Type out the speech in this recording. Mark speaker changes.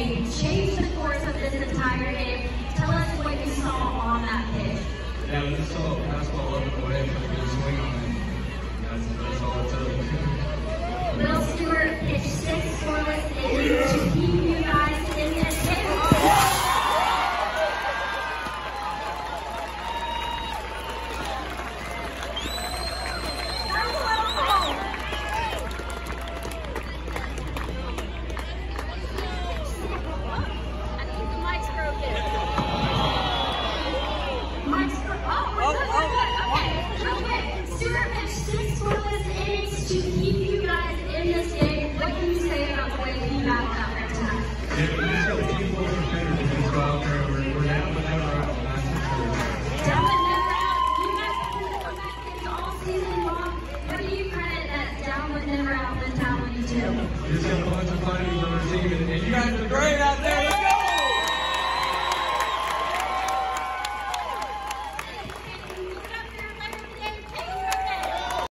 Speaker 1: play changed the course of this entire game. Tell us what you saw on that pitch.
Speaker 2: Yeah, we just saw basketball up the way, so we could swing on it. That's all it took.
Speaker 1: Will Stewart pitched 6 scoreless innings to keep you guys in this game. To keep you guys in this game, what can you say about the way he got out there tonight?
Speaker 2: Yeah, we just got to keep full competitors and go out there. We're down but never out. That's for sure.
Speaker 1: Down but never out. You guys have been doing that thing all season long. What do you credit that down but never out mentality to?
Speaker 2: We just got a bunch of fighters on our team, and you guys are great out